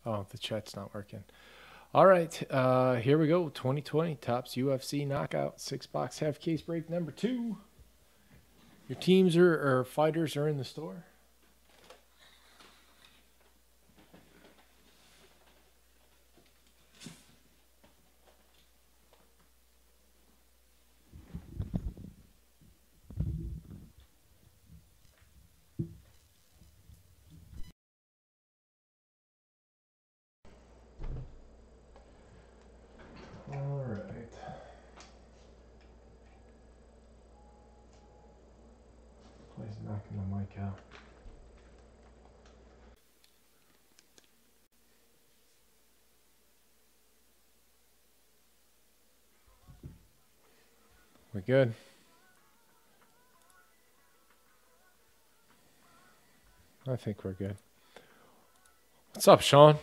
Oh, the chat's not working. All right, here we go. 2020 Topps UFC Knockout 6-box half case break number 2. Your teams or fighters are in the store. All right. Please knocking the mic out. We good? I think we're good. What's up, Sean?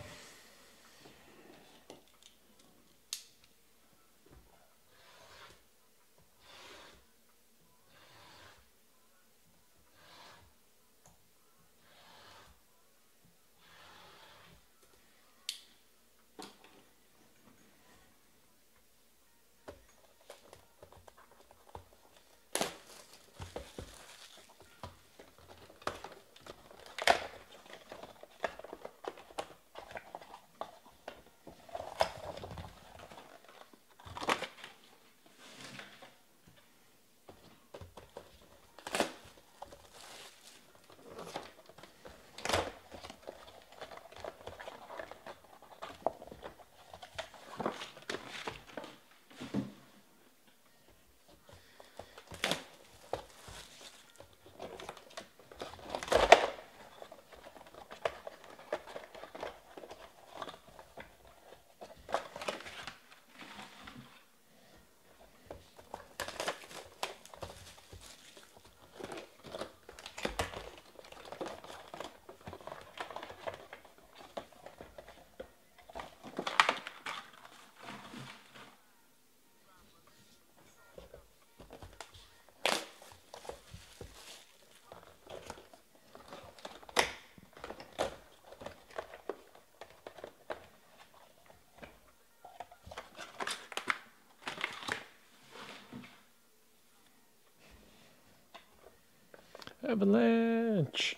Avalanche.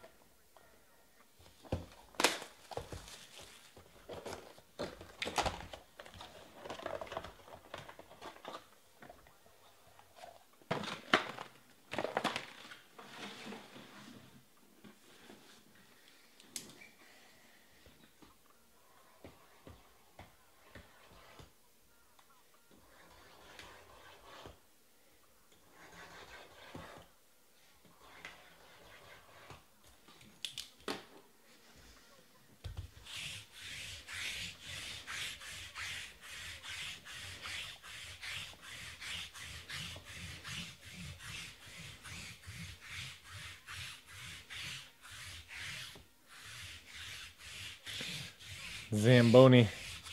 Zamboni.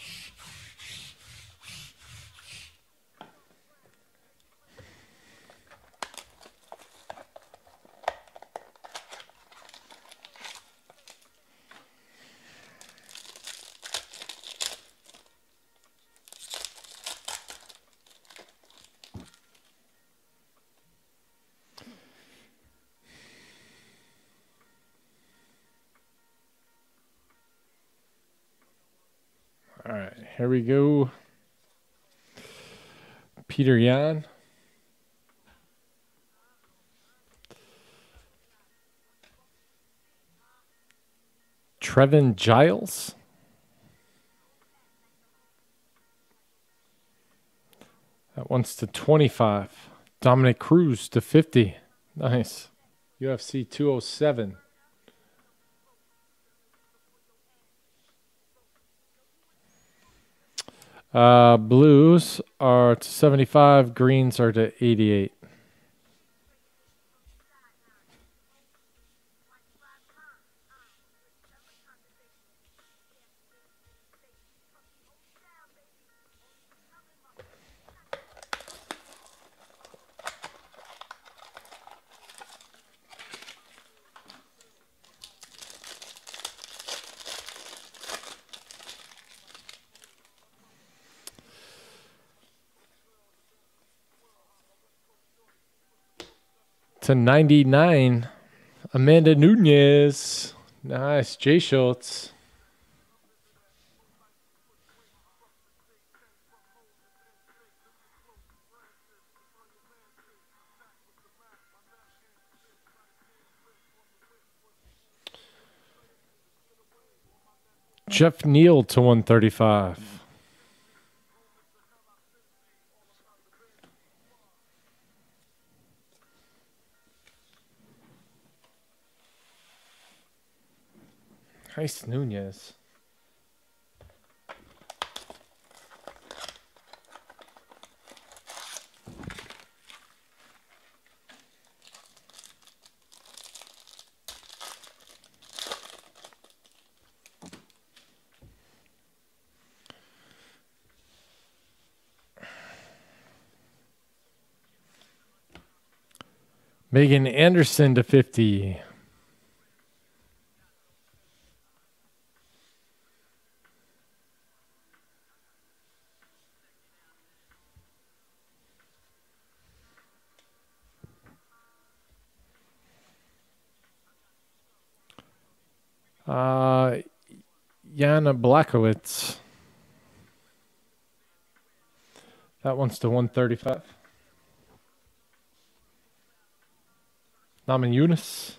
All right, here we go. Peter Yan. Trevin Giles. That one's to 25. Dominic Cruz to 50. Nice. UFC 207. Blues are to 75. Greens are to 88. /99. Amanda Nunez. Nice. Jay Schultz. Jeff Neal /135. Nice Nunez. Megan Anderson /50. Jana Blachowicz. That one's /135. Naman Yunus.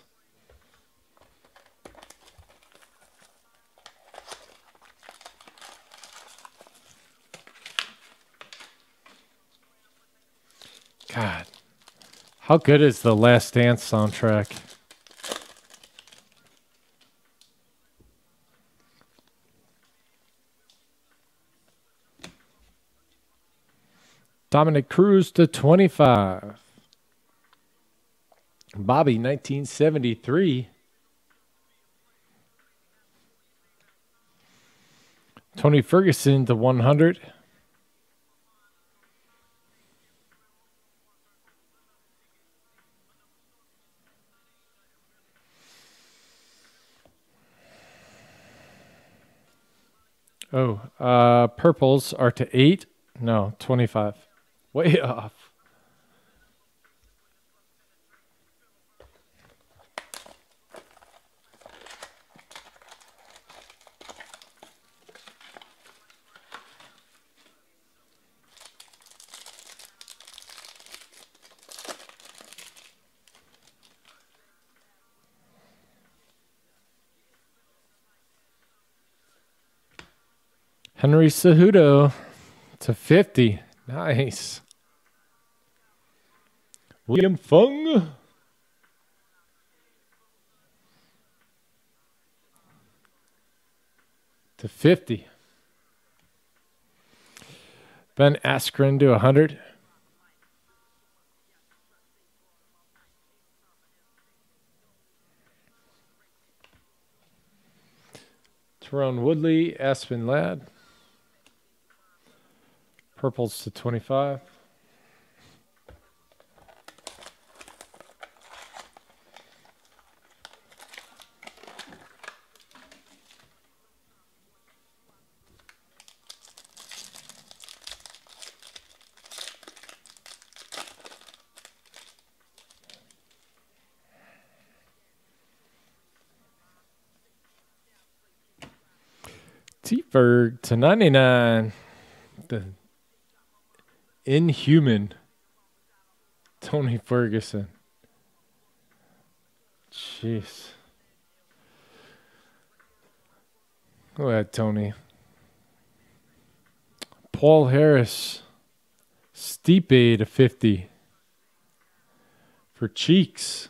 God, how good is the Last Dance soundtrack? Dominic Cruz /25. Bobby 1973. Tony Ferguson /100. Purples are /8. No, 25. Way off. Henry Cejudo /50. Nice. William Fung. /50. Ben Askren /100. Tyrone Woodley, Aspen Ladd. Purples /25. T-Ferg /99. The Inhuman Tony Ferguson. Jeez. Go ahead, Tony. Paul Harris. Stipe /50. For Cheeks.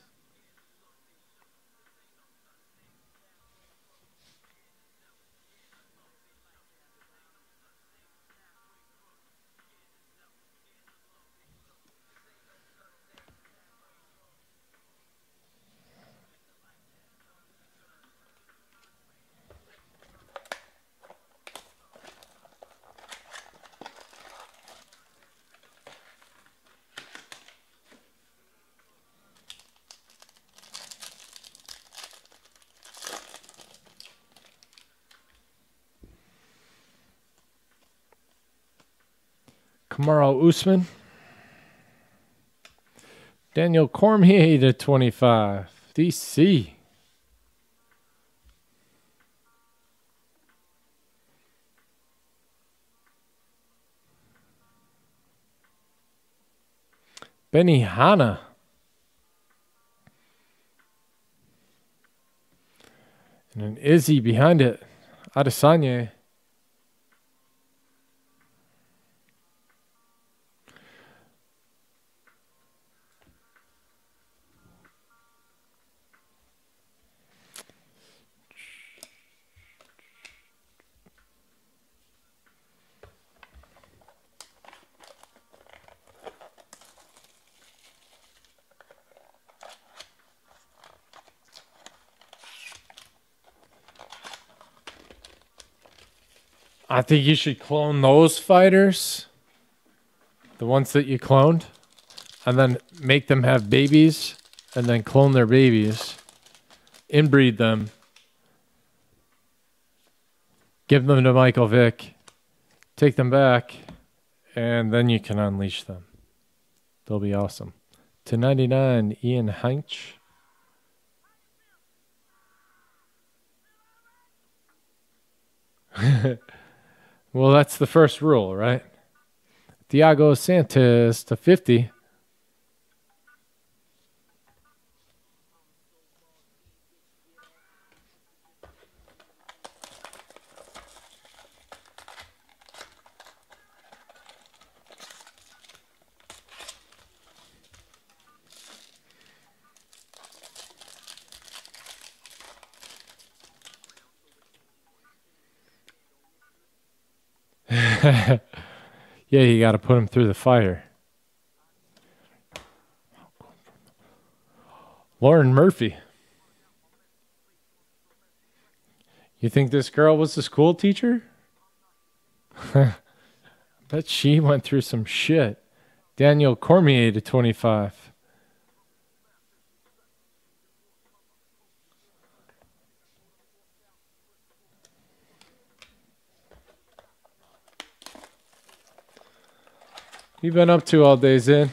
Kamaru Usman. Daniel Cormier to 25. DC. Benny Hanna. And an Izzy behind it. Adesanya. I think you should clone those fighters, the ones that you cloned, and then make them have babies, and then clone their babies, inbreed them, give them to Michael Vick, take them back, and then you can unleash them. They'll be awesome. To 99, Ian Heinch. Well, that's the first rule, right? Thiago Santos to 50. Yeah, you got to put him through the fire. Lauren Murphy. You think this girl was a school teacher? Bet she went through some shit. Daniel Cormier to 25. You been up to all day, Zin?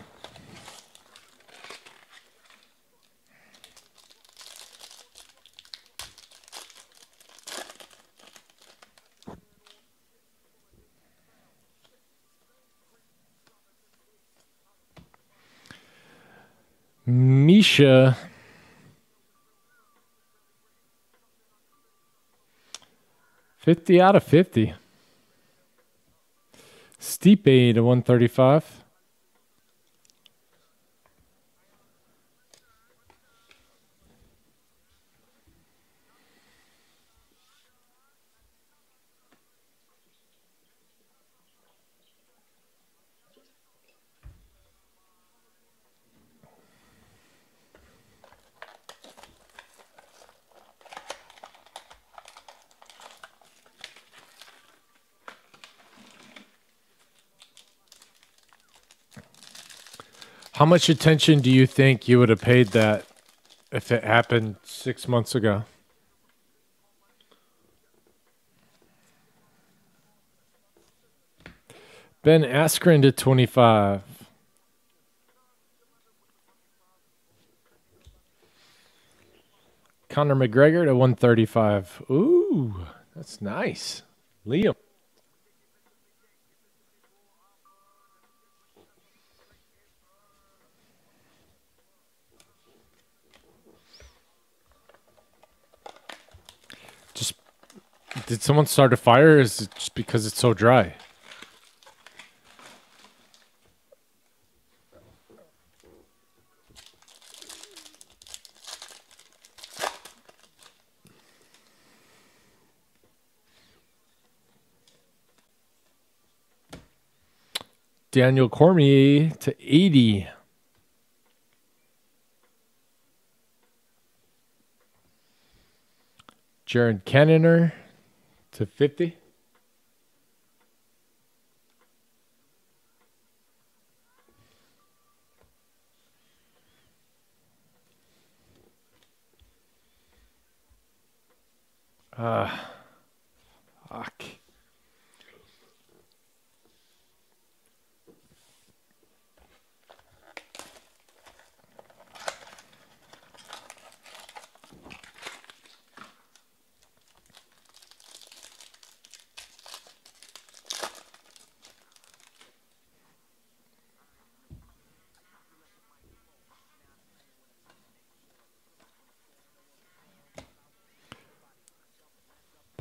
Misha. $50 out of 50. Stipe to 135. How much attention do you think you would have paid that if it happened 6 months ago? Ben Askren to 25. Conor McGregor to 135. Ooh, that's nice. Liam. Just, did someone start a fire or is it just because it's so dry? Daniel Cormier to 80. Jared Cannonier to 50. Fuck.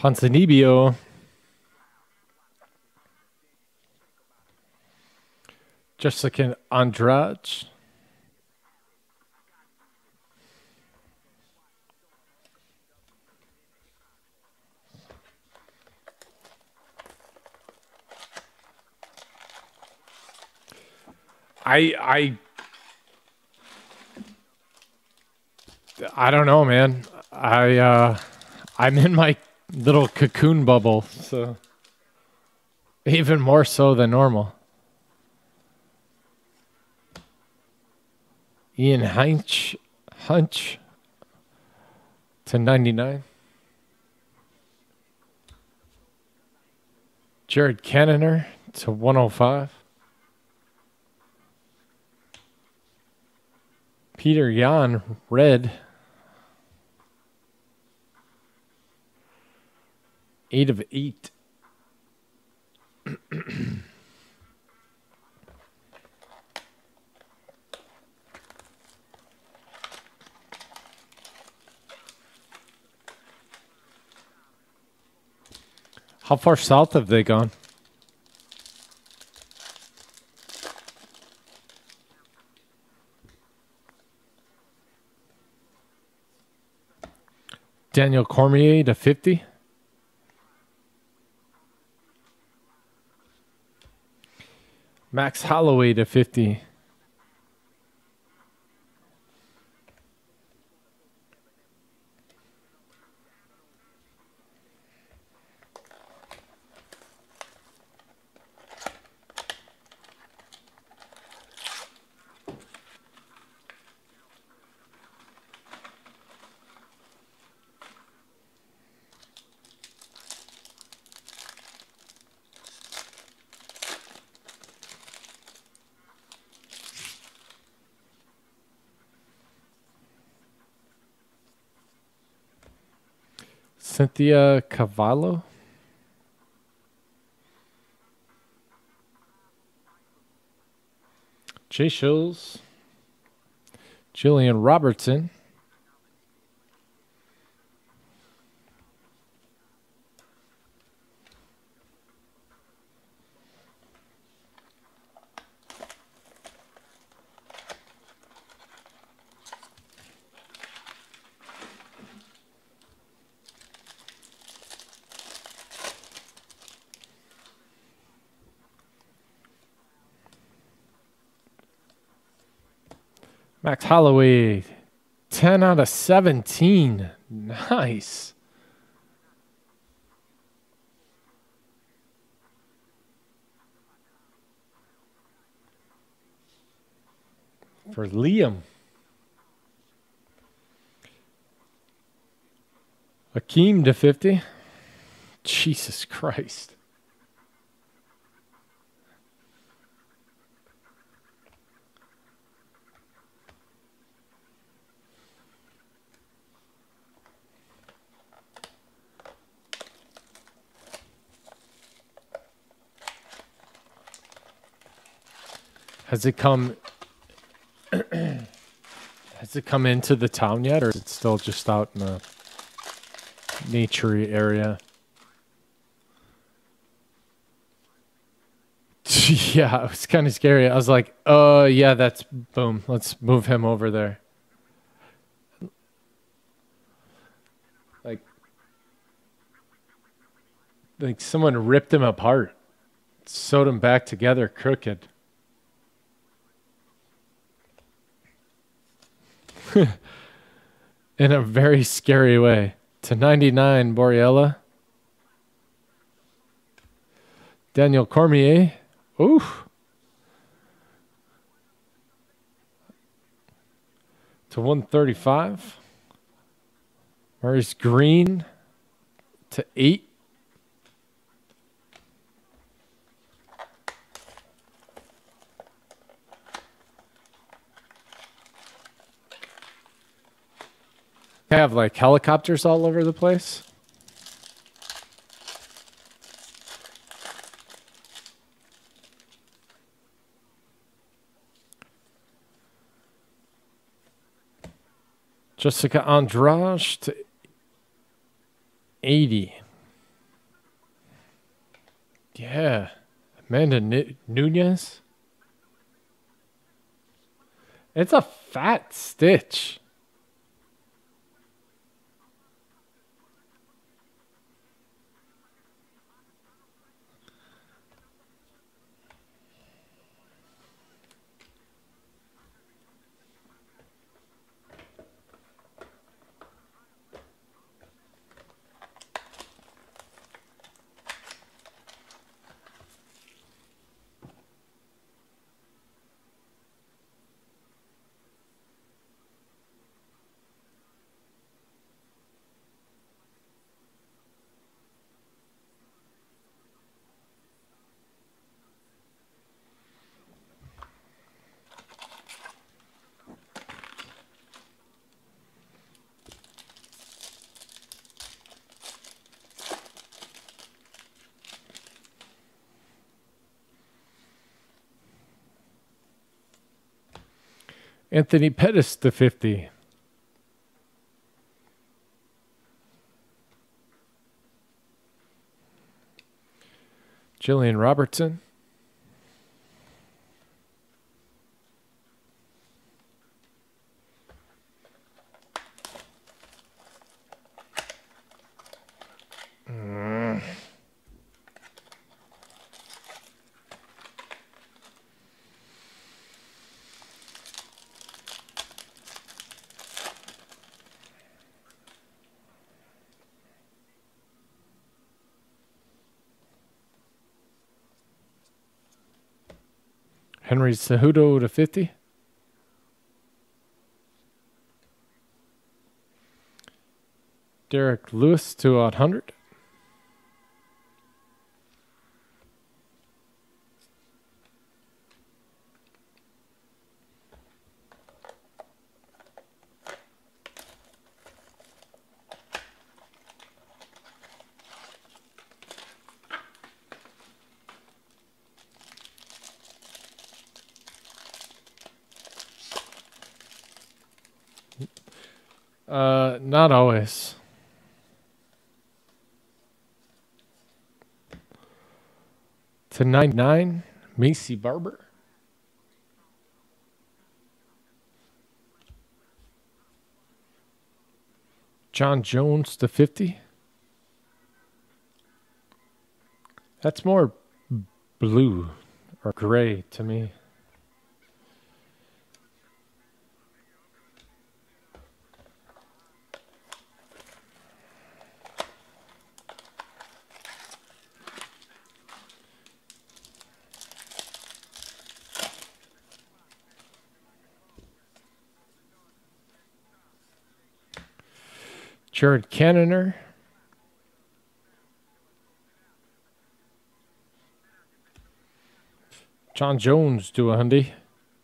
Ponzinibbio. Jessica Andrade. I don't know, man. I'm in my little cocoon bubble, so even more so than normal. Ian Hunch to 99. Jared Cannonier to 105. Peter Yan, red. 8 of 8. How far south have they gone? Daniel Cormier to 50. Max Holloway to 50. Cynthia Cavallo. Jay Shills. Jillian Robertson. Max Holloway, 10 out of 17. Nice. For Liam. Akeem to 50. Jesus Christ. Has it come into the town yet, or is it still just out in the naturey area? Yeah, it was kind of scary. I was like, yeah, that's boom. Let's move him over there. Like someone ripped him apart, sewed him back together crooked. In a very scary way. To 99, Borriella. Daniel Cormier. Ooh. To 135. Maurice Green. To 8. They have like helicopters all over the place. Jessica Andrade to 80. Yeah. Amanda Nunez. It's a fat stitch. Anthony Pettis to 50. Jillian Robertson. Henry Cejudo to 50. Derek Lewis to 100. Not always. To 99, Macy Barber. John Jones to 50. That's more blue or gray to me. Jared Cannonier. John Jones to 100.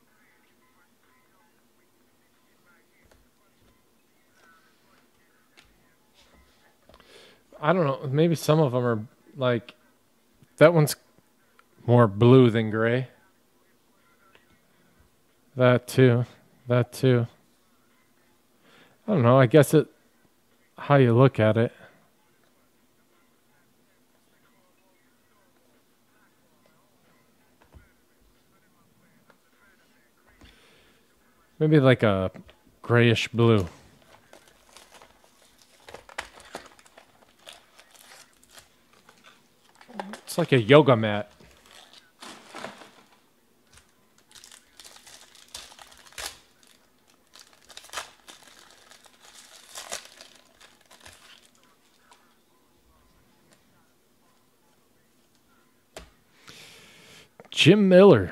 I don't know. Maybe some of them are like, that one's more blue than gray. That too. That too. I don't know. I guess it, how you look at it. Maybe like a grayish blue. It's like a yoga mat. Jim Miller.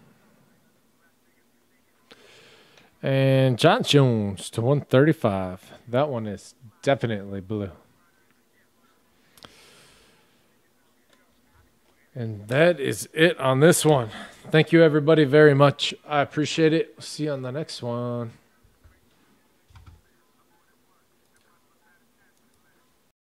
And John Jones to 135. That one is definitely blue. And that is it on this one. Thank you, everybody, very much. I appreciate it. See you on the next one.